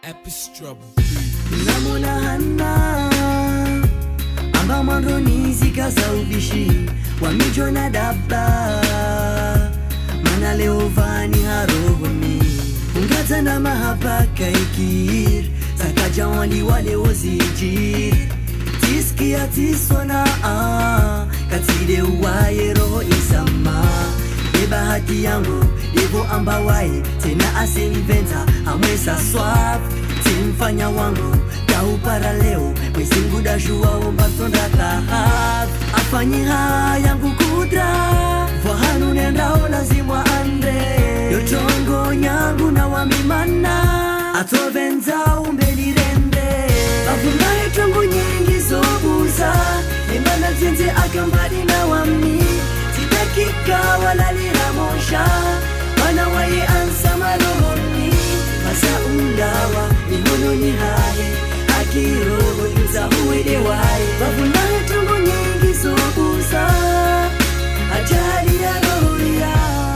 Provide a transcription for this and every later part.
Epistra Namona hana amba mandonizi kaza ubishi wamijona daba mana leo vani harohoni ungata na mahapaka ikir sakaja wale wozijir tiskia tisona katide uwaye roho isama bahati yangu ivo ambawaye tena aseniventa amwesa swap timfanya wangu kaupara leo mwesingu dashua ombatonda kahab afanyi yangu kudra vohanu nendao lazimwa andre yotongo nyangu na wamimana atovenza umbelirende bavunaye tongo nyingi zobuza imana zenze akambali na wami kika walalira mosha wana waye ansama rohoni masa undawa mihono ni haye akiroho inza uwede waye bavunaye tongo nyingi zobuza ajali ya roho ya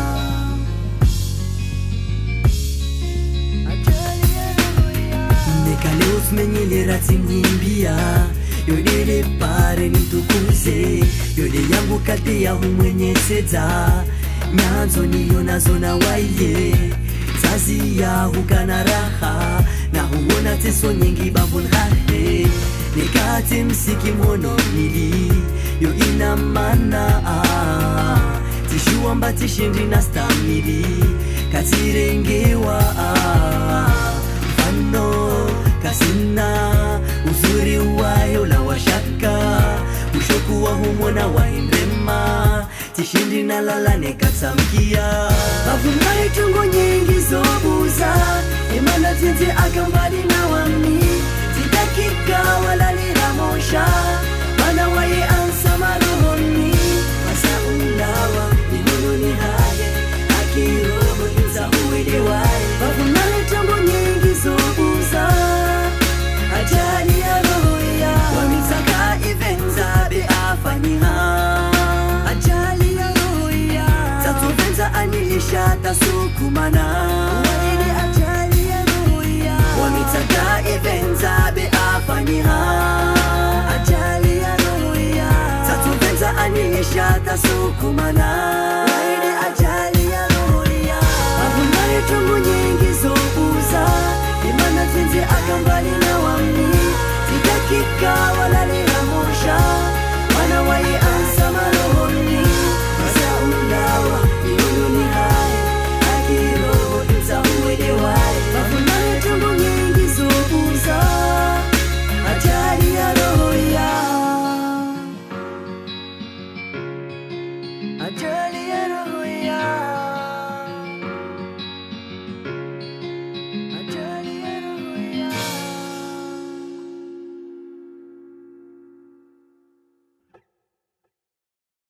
nekale usmenyelera timnyimbia yodele pare nitukuze yode yangu kati ya humwenye seta nyanzo niyo nazo na waye zazi ya hukana raha na huona teso nyingi bavunhahe nekati msiki mwono nili yo ina mana tishuwa mbati shindi na stamili katirengewa fano kasina uzuri wayo la washaka ushoku wa humona wa indrema tishindi na lala nekatamkia bavunaye tungo nyingi zobuza imana zinzi akambali na wami zidakika walalira mosha mana waye ansama rohoni masa undawa mihono ni haye akiroho inza uwede waye bavunaye tungo nyingi zobuza ajali ya roho ya wamitaka ivenza be afanyiha ajali ya roho ya tatuvenza anilisha tasukumana waide ajali ya roho ya wamitaka ivenza be afanyiha ajali ya roho ya tatuvenza anilisha tasukumana waide ajali